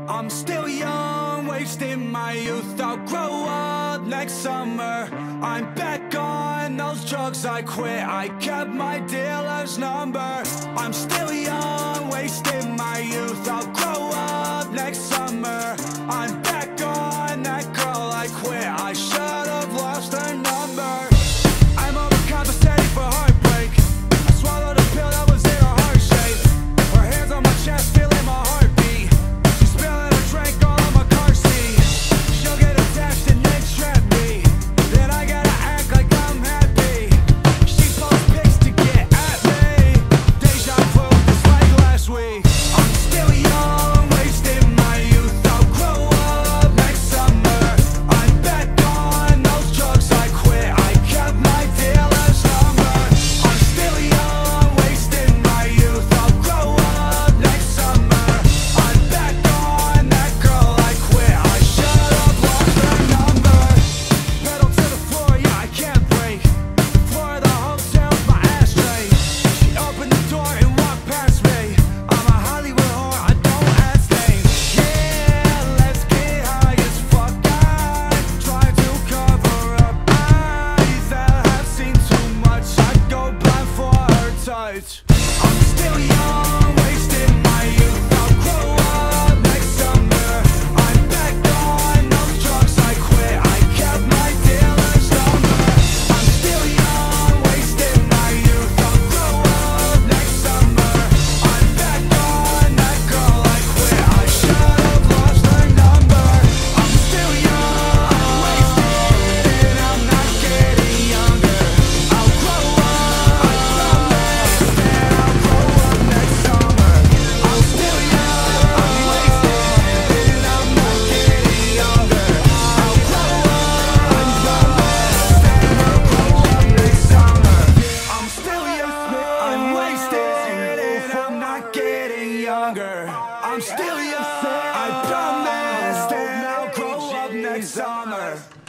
I'm still young, wasting my youth. I'll grow up next summer. I'm back on those drugs I quit. I kept my dealer's number. I'm still young, wasting my youth. I'll grow up next summer. I'm back on that girl I quit. I should have lost her number. I'm overcompensating for heartbreak. I swallowed a pill that was in her heart shape. Her hands on my chest, feeling my heartbeat. She's spilling her drink all on my car seat. She'll get attached and then trap me. Then I gotta act like I'm happy. She posts pics to get at me. Deja vu, just like last week. I'm still young, wasting my youth. I'll grow up next summer. I'm back on those drugs I quit. I kept my dealer's number. I'm still young, wasting my youth. I'll grow up next summer. I'm back on that girl I quit. I should have lost her number. Pedal to the floor, yeah, I can't break. The floor of the hotel's my ashtray. She opened the door and walked past me. I'm a Hollywood whore, I don't ask names. Yeah, let's get high as fuck. I try to cover up eyes that have seen too much. I go blind for her touch. I'm still young, wasting my youth. I'll grow up next summer. I'm back on those drugs I quit. I kept my dealer's number. I'm still young, wasting my youth. I'll grow up next summer. I'm back on that girl I quit. I should have lost her number. I'm still young, I'm wasted, and I'm not getting younger. I'll grow up, I promise, and I'll grow up next summer. I'm still young, I'm wasted, and I'm not getting younger. I'll grow up, I promise, and I'll grow up next summer. I'm still young, I'm wasted, and I'm not getting younger. I'm still young, I promise, and I'll grow up next summer.